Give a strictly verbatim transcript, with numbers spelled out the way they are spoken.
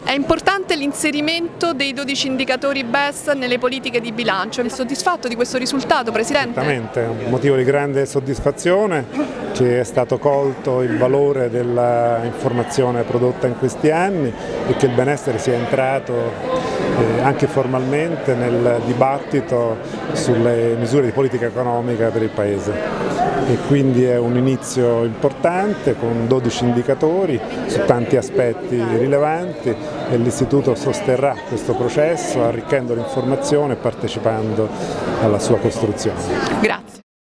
È importante l'inserimento dei dodici indicatori B E S nelle politiche di bilancio. È soddisfatto di questo risultato, Presidente? Certamente, è un motivo di grande soddisfazione che è stato colto il valore dell'informazione prodotta in questi anni e che il benessere sia entrato eh, anche formalmente nel dibattito sulle misure di politica economica per il Paese. E quindi è un inizio importante con dodici indicatori su tanti aspetti rilevanti e l'Istituto sosterrà questo processo arricchendo l'informazione e partecipando alla sua costruzione. Grazie.